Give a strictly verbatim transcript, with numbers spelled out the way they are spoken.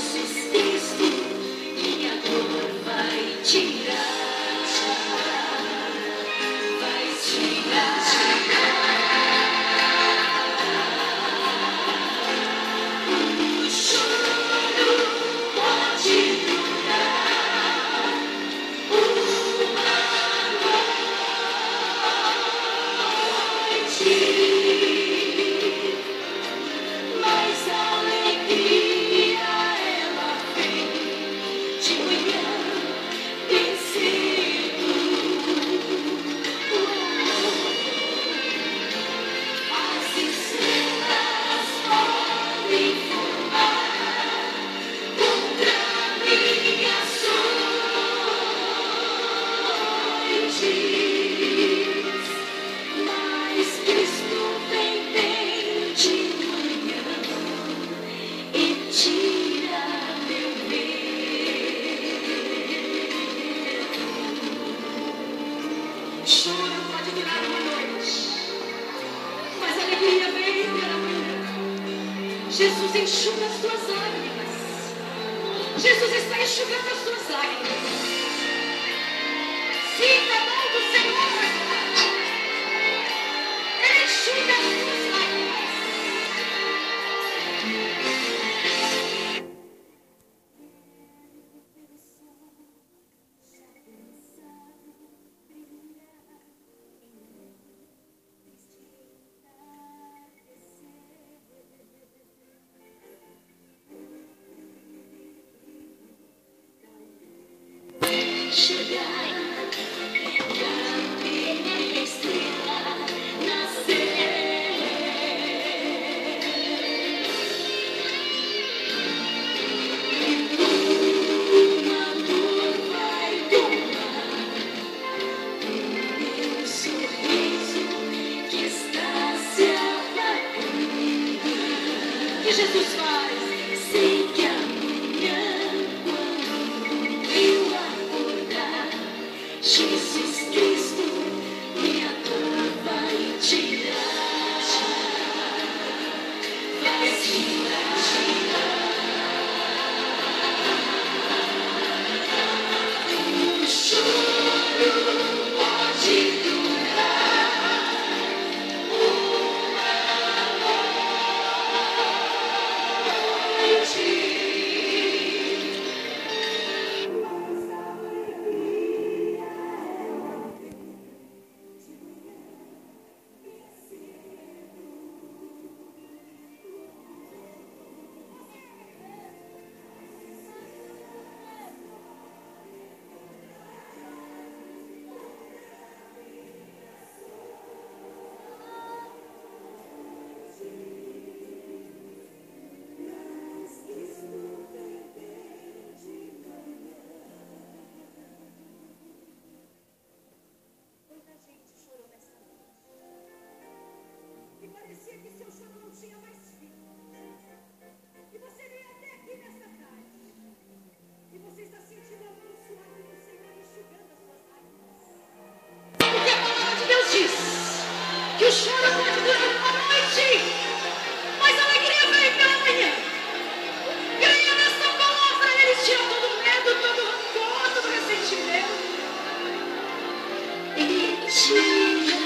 Jesus Cristo, minha dor vai tirar, vai tirar. O choro pode durar uma noite, mas a alegria ela vem de manhã bem cedo. As estrelas podem formar contra minha noites, mas Cristo vem bem de manhã e tira meu medo. O choro pode durar uma noite, mas a alegria vem pela manhã. Jesus enxuga as tuas lágrimas. Jesus está enxugando as tuas lágrimas. Sinta a mão do Senhor. Ele enxuga as tuas lágrimas. Chegar, a estrela nascer. Uma dor vai tomar meu sorriso que está se apagando. O que Jesus faz? Sei que amanhã, quando eu acordar, Jesus Cristo, minha dor vai tirar, vai tirar. O choro pode durar uma noite. Muita gente chorou nessa noite. E parecia que seu choro não tinha mais fim. E você veio até aqui nessa tarde. E você está sentindo a mão suave do Senhor enxugando as suas lágrimas. Porque a palavra de Deus diz que o choro pode durar uma noite, mas a alegria vem pela manhã. Creia nessa palavra, ele tira todo o medo, todo o rancor, todo o ressentimento. E tira